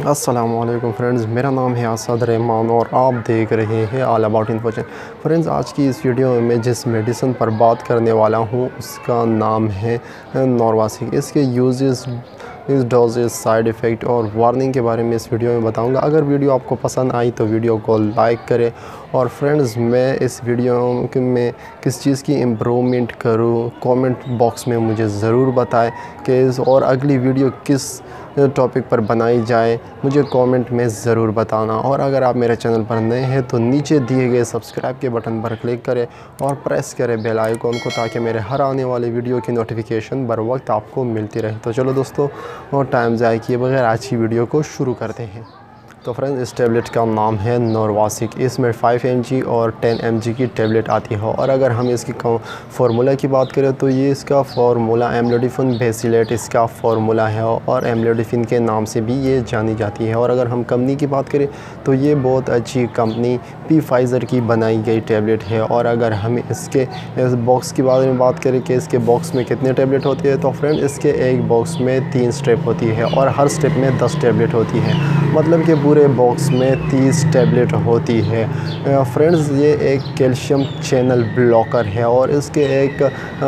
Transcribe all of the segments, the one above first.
अस्सलामुअलैकुम फ्रेंड्स, मेरा नाम है असद रहमान और आप देख रहे हैं all about info channel. Friends, आज की इस वीडियो में मैं जिस मेडिसिन पर बात करने वाला हूं उसका नाम है नॉर्वासिक। इसके यूजेस, इस डोजेस, साइड इफ़ेक्ट और वार्निंग के बारे में इस वीडियो में बताऊंगा। अगर वीडियो आपको पसंद आई तो वीडियो को लाइक करें। और फ्रेंड्स, मैं इस वीडियो में किस चीज़ की इम्प्रूवमेंट करूं, कमेंट बॉक्स में मुझे ज़रूर बताएं कि और अगली वीडियो किस टॉपिक पर बनाई जाए, मुझे कमेंट में ज़रूर बताना। और अगर आप मेरे चैनल पर नए हैं तो नीचे दिए गए सब्सक्राइब के बटन पर क्लिक करें और प्रेस करें बेल आइकॉन को, ताकि मेरे हर आने वाले वीडियो की नोटिफिकेशन बर वक्त आपको मिलती रहे। तो चलो दोस्तों, और टाइम ज़ाया किए बगैर आज की वीडियो को शुरू करते हैं। तो फ्रेंड्स, इस टेबलेट का नाम है नॉर्वासिक। इसमें 5 mg और 10 mg की टेबलेट आती है। और अगर हम इसकी फार्मूला की बात करें तो ये इसका फार्मूला एम्लोडिफिन बेसिलेट इसका फार्मूला है और एम्लोडिफिन के नाम से भी ये जानी जाती है। और अगर हम कंपनी की बात करें तो ये बहुत अच्छी कंपनी Pfizer की बनाई गई टेबलेट है। और अगर हम इसके इस बॉक्स के बारे में बात करें कि इसके बॉक्स में कितने टेबलेट होती है, तो फ्रेंड इसके एक बॉक्स में 3 स्टेप होती है और हर स्टेप में 10 टेबलेट होती है। मतलब कि पूरे बॉक्स में 30 टेबलेट होती है। फ्रेंड्स, ये एक कैल्शियम चैनल ब्लॉकर है और इसके एक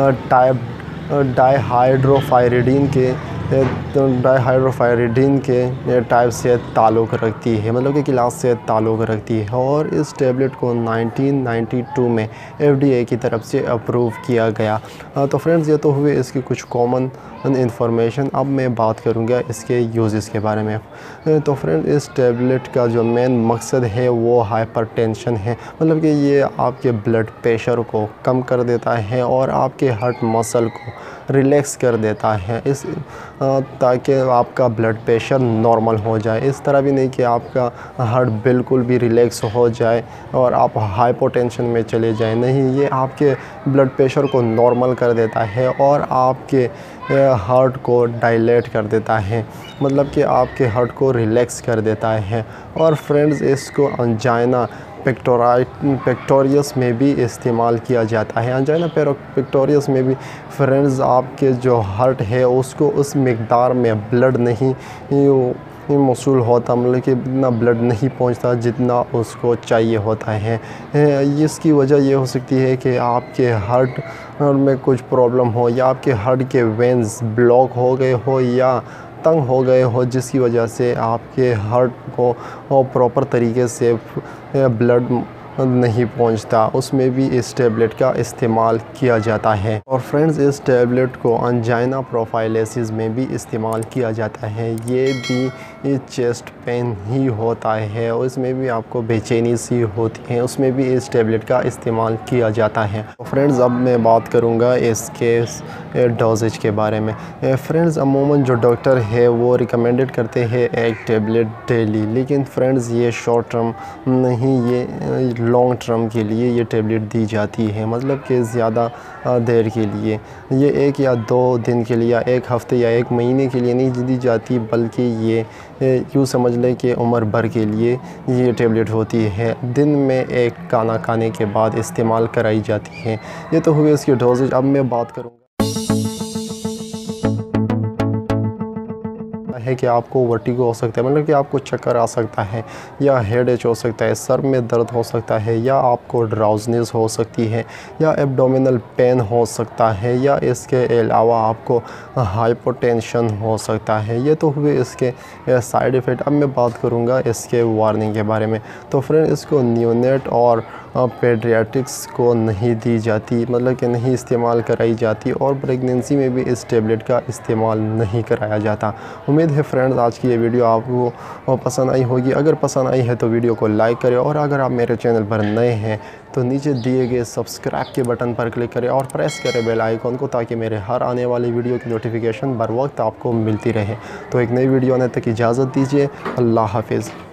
डाईहाइड्रोफायरिडीन के टाइप से ताल्लुक़ रखती है, मतलब कि क्लास से ताल्लुक़ रखती है। और इस टेबलेट को 1992 में FDA की तरफ से अप्रूव किया गया। तो फ्रेंड्स, ये तो हुए इसकी कुछ कॉमन इन्फॉर्मेशन। अब मैं बात करूँगा इसके यूजेस के बारे में। तो फ्रेंड, इस टेबलेट का जो मेन मकसद है वो हाइपरटेंशन है, मतलब कि ये आपके ब्लड प्रेशर को कम कर देता है और आपके हार्ट मसल को रिलैक्स कर देता है, इस ताकि आपका ब्लड प्रेशर नॉर्मल हो जाए। इस तरह भी नहीं कि आपका हार्ट बिल्कुल भी रिलैक्स हो जाए और आप हाइपोटेंशन में चले जाएं, नहीं, ये आपके ब्लड प्रेशर को नॉर्मल कर देता है और आपके हार्ट को डायलेट कर देता है, मतलब कि आपके हार्ट को रिलैक्स कर देता है। और फ्रेंड्स, इसको अंजाइना पेक्टोरियस में भी इस्तेमाल किया जाता है। अंजाइना पेक्टोरियस में भी फ्रेंड्स आपके जो हार्ट है उसको उस मिक़दार में ब्लड नहीं मौसूल होता, मतलब कि इतना ब्लड नहीं पहुंचता जितना उसको चाहिए होता है। इसकी वजह ये हो सकती है कि आपके हार्ट में कुछ प्रॉब्लम हो या आपके हार्ट के वेन्स ब्लॉक हो गए हो या तंग हो गए हो, जिसकी वजह से आपके हार्ट को प्रॉपर तरीके से ब्लड नहीं पहुंचता, उसमें भी इस टेबलेट का इस्तेमाल किया जाता है। और फ्रेंड्स, इस टेबलेट को अंजाइना प्रोफाइलेसिस में भी इस्तेमाल किया जाता है। ये भी चेस्ट पेन ही होता है और इसमें भी आपको बेचैनी सी होती है, उसमें भी इस टेबलेट का इस्तेमाल किया जाता है। तो फ्रेंड्स, अब मैं बात करूँगा इसके डोजेज के बारे में। फ्रेंड्स, अमूमन जो डॉक्टर है वो रिकमेंडेड करते हैं 1 टेबलेट डेली, लेकिन फ्रेंड्स ये शॉर्ट टर्म नहीं, ये लॉन्ग टर्म के लिए ये टेबलेट दी जाती है, मतलब कि ज़्यादा देर के लिए। ये 1 या 2 दिन के लिए या 1 हफ़्ते या 1 महीने के लिए नहीं दी जाती, बल्कि ये यूँ समझ लें कि उम्र भर के लिए ये टेबलेट होती है। दिन में 1 खाना खाने के बाद इस्तेमाल कराई जाती है। ये तो हुए इसके डोजेज। अब मैं बात करूँगा है कि आपको वर्टिगो हो सकता है, मतलब कि आपको चक्कर आ सकता है या हेडेक हो सकता है, सर में दर्द हो सकता है, या आपको ड्राउज़नेस हो सकती है, या एब्डोमिनल पेन हो सकता है, या इसके अलावा आपको हाइपोटेंशन हो सकता है। ये तो हुए इसके साइड इफ़ेक्ट। अब मैं बात करूँगा इसके वार्निंग के बारे में। तो फ्रेंड, इसको न्यूनेट और पेडियाट्रिक्स को नहीं दी जाती, मतलब कि नहीं इस्तेमाल कराई जाती, और प्रेगनेंसी में भी इस टेबलेट का इस्तेमाल नहीं कराया जाता। उम्मीद है फ्रेंड्स आज की ये वीडियो आपको पसंद आई होगी। अगर पसंद आई है तो वीडियो को लाइक करें, और अगर आप मेरे चैनल पर नए हैं तो नीचे दिए गए सब्सक्राइब के बटन पर क्लिक करें और प्रेस करें बेल आइकॉन को, ताकि मेरे हर आने वाली वीडियो की नोटिफिकेशन बर वक्त आपको मिलती रहे। तो एक नई वीडियो आने तक इजाज़त दीजिए। अल्लाह हाफिज़।